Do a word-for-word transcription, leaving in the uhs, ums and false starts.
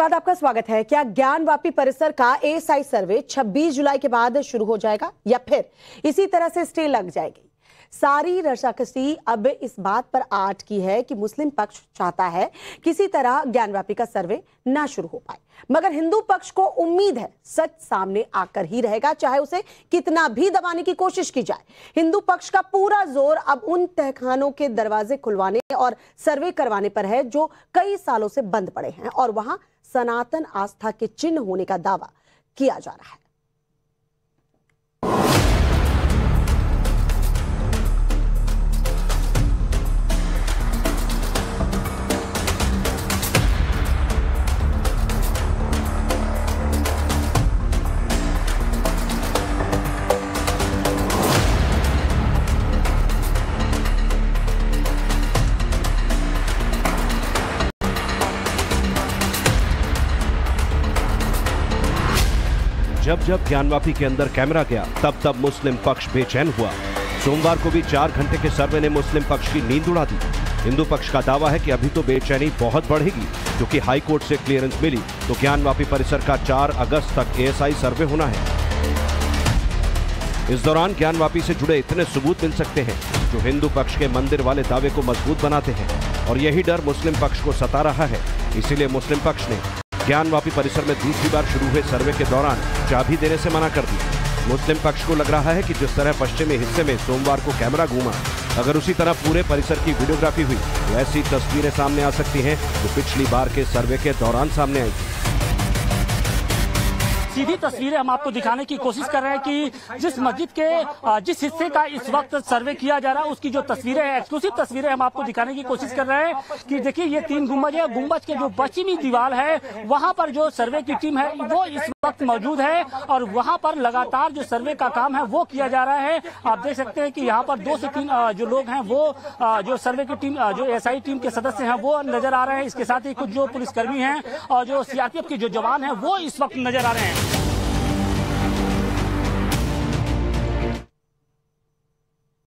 बाद आपका स्वागत है। क्या ज्ञानवापी परिसर का एएसआई सर्वे छब्बीस जुलाई के बाद शुरू हो जाएगा या फिर इसी तरह से स्टे लग जाएगी? सारी रशाकशी अब इस बात पर आट की है कि मुस्लिम पक्ष चाहता है किसी तरह ज्ञानवापी का सर्वे ना शुरू हो पाए, मगर हिंदू पक्ष को उम्मीद है सच सामने आकर ही रहेगा, चाहे उसे कितना भी दबाने की कोशिश की जाए। हिंदू पक्ष का पूरा जोर अब उन तहखानों के दरवाजे खुलवाने और सर्वे करवाने पर है जो कई सालों से बंद पड़े हैं और वहां सनातन आस्था के चिन्ह होने का दावा किया जा रहा है। जब जब ज्ञानवापी के अंदर कैमरा गया तब तब मुस्लिम पक्ष बेचैन हुआ। सोमवार को भी चार घंटे के सर्वे ने मुस्लिम पक्ष की नींद उड़ा दी। हिंदू पक्ष का दावा है कि अभी तो बेचैनी बहुत बढ़ेगी क्योंकि हाई कोर्ट से क्लियरेंस मिली तो ज्ञानवापी परिसर का चार अगस्त तक एएसआई सर्वे होना है। इस दौरान ज्ञानवापी से जुड़े इतने सबूत मिल सकते हैं जो हिंदू पक्ष के मंदिर वाले दावे को मजबूत बनाते हैं और यही डर मुस्लिम पक्ष को सता रहा है। इसीलिए मुस्लिम पक्ष ने ज्ञानवापी परिसर में दूसरी बार शुरू हुए सर्वे के दौरान चाबी देने से मना कर दी। मुस्लिम पक्ष को लग रहा है कि जिस तरह पश्चिमी हिस्से में सोमवार को कैमरा घूमा, अगर उसी तरह पूरे परिसर की वीडियोग्राफी हुई तो ऐसी तस्वीरें सामने आ सकती हैं जो पिछली बार के सर्वे के दौरान सामने आई थी। सीधी तस्वीरें हम आपको दिखाने की कोशिश कर रहे हैं कि जिस मस्जिद के जिस हिस्से का इस वक्त सर्वे किया जा रहा है उसकी जो तस्वीरें हैं, एक्सक्लूसिव तस्वीरें हम आपको दिखाने की कोशिश कर रहे हैं कि देखिए ये तीन गुंबज है। गुंबज के जो पश्चिमी दीवार है वहां पर जो सर्वे की टीम है वो इस वक्त मौजूद है और वहां पर लगातार जो सर्वे का काम है वो किया जा रहा है। आप देख सकते हैं कि यहाँ पर दो से तीन जो लोग हैं वो जो सर्वे की टीम जो एएसआई टीम के सदस्य हैं वो नजर आ रहे हैं। इसके साथ ही कुछ जो पुलिसकर्मी हैं और जो सीआरपीएफ के जो जवान हैं वो इस वक्त नजर आ रहे हैं।